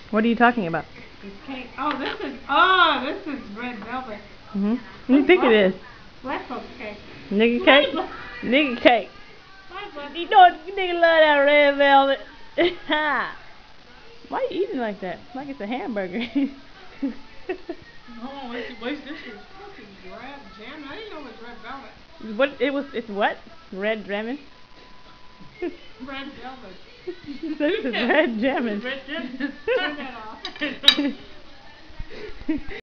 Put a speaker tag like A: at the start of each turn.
A: What are you talking about?
B: This cake. Oh, this is red velvet.
A: What do you think it is?
B: Black folks cake.
A: Nigga cake? Nigga cake. You know what? You nigga love that red velvet. Why are you eating like that? Like it's a hamburger.
B: Hold on, what's this? This is red jam. I didn't know it was red velvet.
A: What? It's what? Red ramen?
B: Red velvet.
A: This is red jamming.
B: Red jam. Turn that off.